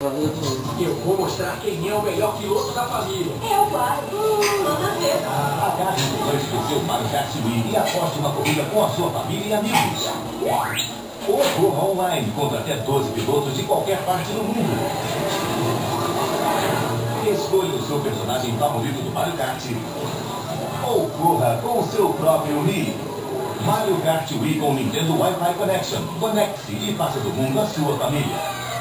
Eu vou mostrar quem é o melhor piloto da família. Eu, claro. Toda vez. Agache o lanche do seu Mario Kart Wii e aposte uma corrida com a sua família e amigos. Ou corra online contra até 12 pilotos de qualquer parte do mundo. Escolha o seu personagem favorito do Mario Kart. Ou corra com o seu próprio Wii. Mario Kart Wii com Nintendo Wi-Fi Connection. Conecte-se e faça do mundo a sua família.